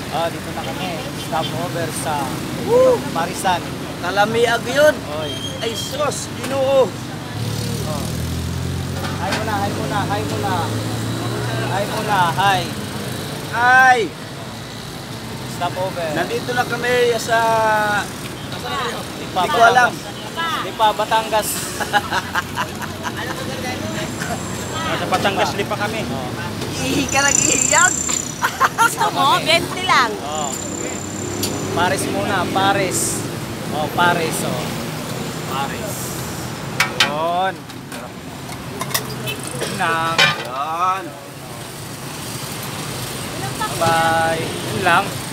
Dito na kami. Stop over sa Marisan. Kalamiag yun. Oy. Ay sus, Ginoo. Hi muna, hi muna, hi muna. Hi muna, hi. Ay, Stop over. nandito na kami sa... Lipa, Hindi ko alam. Lipa, Batangas. Sa Batangas Lipa kami. Ihi ka nag-ihiyag. Gusto mo? 20 lang. Paris muna, Paris. Paris, Paris. Yun. Yun lang. Yan. Bye. Yun lang.